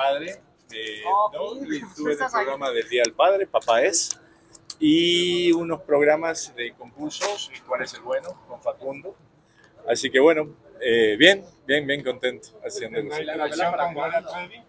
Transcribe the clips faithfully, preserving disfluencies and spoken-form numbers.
padre, eh, ¿no? Y estuve en el programa del Día del Padre, Papá Es, y unos programas de concursos, ¿Cuál es el bueno?, con Facundo. Así que bueno, eh, bien, bien, bien contento haciendo ¿La relación con Gloria Trevi?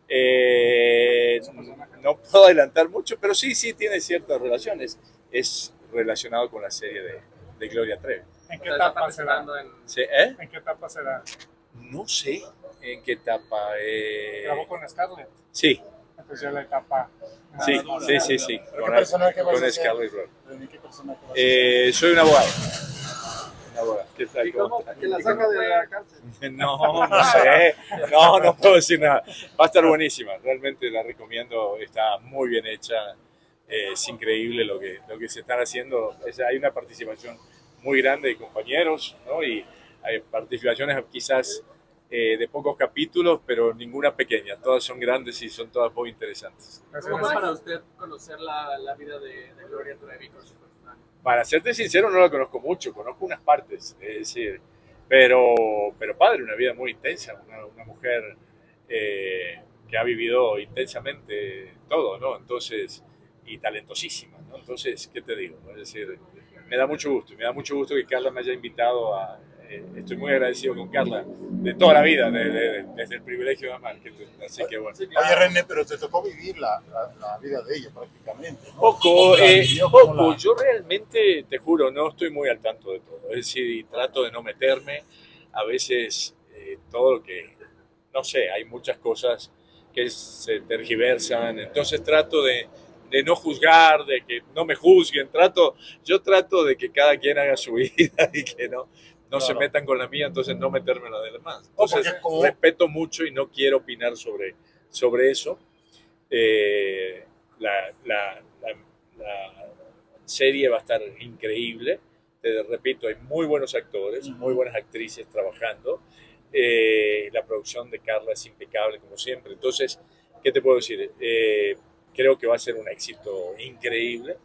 Eh, no puedo adelantar mucho, pero sí, sí tiene ciertas relaciones. Es relacionado con la serie de, de Gloria Trevi. ¿En qué etapa será? ¿Sí? ¿Eh? ¿En qué etapa será? No sé en qué etapa. Eh... ¿Grabó con Scarlett? Sí. Entonces ya la etapa... Sí, sí, sí, sí. ¿Pero Con, qué personaje vas con a hacer? Scarlett Road. ¿Qué personaje vas a Eh, soy un abogado. Un abogado. ¿Qué tal? ¿Y cómo? ¿Que la saca de la cárcel? No, no sé. No, no puedo decir nada. Va a estar buenísima. Realmente la recomiendo. Está muy bien hecha. Eh, es increíble lo que, lo que se están haciendo. Es, hay una participación muy grande de compañeros, ¿no? Y hay participaciones quizás eh, de pocos capítulos, pero ninguna pequeña. Todas son grandes y son todas muy interesantes. ¿Cómo fue para usted conocer la, la vida de, de Gloria Trevi con su personaje? Para serte sincero, no la conozco mucho, conozco unas partes, es decir, pero, pero padre, una vida muy intensa, una, una mujer eh, que ha vivido intensamente todo, ¿no? Entonces, y talentosísima, ¿no? Entonces, ¿qué te digo? Es decir, me da mucho gusto, me da mucho gusto que Carla me haya invitado a... Eh, estoy muy agradecido con Carla de toda la vida, de, de, de, desde el privilegio de amar, que, así que bueno. Oye, René, pero te tocó vivir la, la, la vida de ella prácticamente, ¿no? Poco, eh, vivió, poco. la... Yo realmente, te juro, no estoy muy al tanto de todo. Es decir, trato de no meterme. A veces eh, todo lo que, no sé, hay muchas cosas que se tergiversan. Entonces trato de, de no juzgar, de que no me juzguen. Trato, yo trato de que cada quien haga su vida y que no, no claro. se metan con la mía, entonces no meterme en la de los demás. Entonces oh, como... respeto mucho y no quiero opinar sobre, sobre eso. Eh, la, la, la, la serie va a estar increíble. Te repito, hay muy buenos actores, muy buenas actrices trabajando. Eh, la producción de Carla es impecable, como siempre. Entonces, ¿qué te puedo decir? Eh, creo que va a ser un éxito increíble.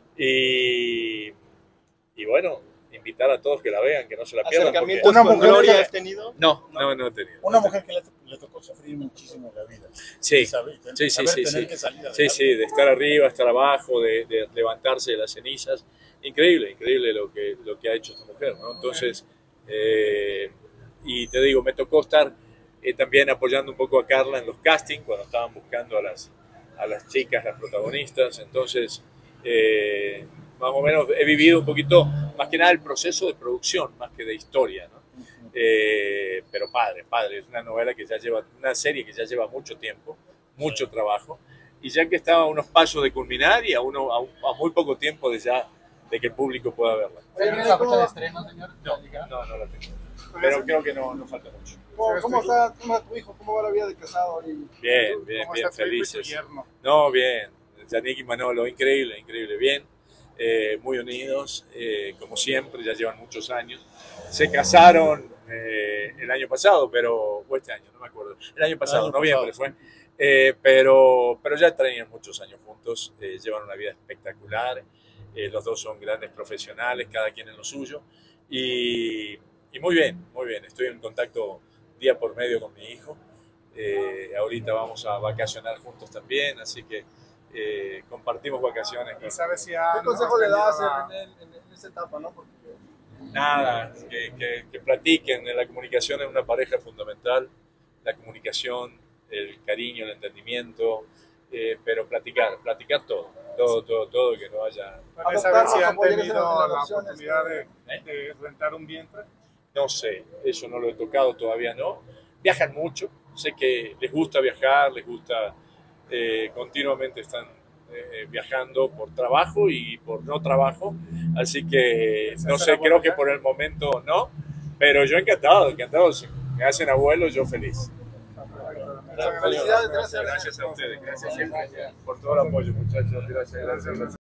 Y, y bueno, invitar a todos que la vean, que no se la pierdan. Porque... ¿Una mujer Gloria que... has tenido? No, no, no he tenido. Una mujer que le, le tocó sufrir muchísimo en la vida. Sí, saber, sí, sí, sí, sí. Que sí, sí, de estar arriba, estar abajo, de, de levantarse de las cenizas. Increíble, increíble lo que, lo que ha hecho esta mujer, ¿no? Entonces, eh, y te digo, me tocó estar eh, también apoyando un poco a Carla en los castings, cuando estaban buscando a las, a las chicas, las protagonistas. Entonces, eh, más o menos he vivido un poquito, más que nada el proceso de producción, más que de historia, ¿no? Eh, pero padre, padre, es una novela que ya lleva, una serie que ya lleva mucho tiempo, mucho trabajo, y ya que estaba a unos pasos de culminar y a, uno, a, un, a muy poco tiempo de ya de que el público pueda verla. ¿Tiene la fecha de estreno, señor? No, no, no la tengo. Pero creo que no, no falta mucho. ¿Cómo, cómo está cómo tu hijo? ¿Cómo va la vida de casado? Bien, bien, bien, felices. No, bien. Yannick y Manolo, increíble, increíble, bien. Eh, muy unidos, eh, como siempre, ya llevan muchos años. Se casaron eh, el año pasado, pero, o este año, no me acuerdo. El año pasado, el año noviembre pasado. fue. Eh, pero, pero ya traían muchos años juntos, eh, llevan una vida espectacular. Eh, los dos son grandes profesionales, cada quien en lo suyo. Y, y muy bien, muy bien. Estoy en contacto día por medio con mi hijo. Eh, ahorita vamos a vacacionar juntos también, así que eh, compartimos vacaciones. ¿Y sabes si ¿Qué consejo le das en, en, en esa etapa, no? Porque... Nada, que, que, que platiquen. La comunicación en una pareja es fundamental. La comunicación, el cariño, el entendimiento. Eh, pero platicar, platicar todo, todo, todo, todo, que no haya... ¿Para saber si han tenido la oportunidad de, ¿eh? de rentar un vientre? No sé, eso no lo he tocado, todavía no. Viajan mucho, sé que les gusta viajar, les gusta, eh, continuamente están eh, viajando por trabajo y por no trabajo, así que no sé, creo que por el momento no, pero yo encantado, encantado, si me hacen abuelo, yo feliz. Felicidades, gracias. Gracias a ustedes, gracias siempre por todo el apoyo, muchachos. Gracias, gracias.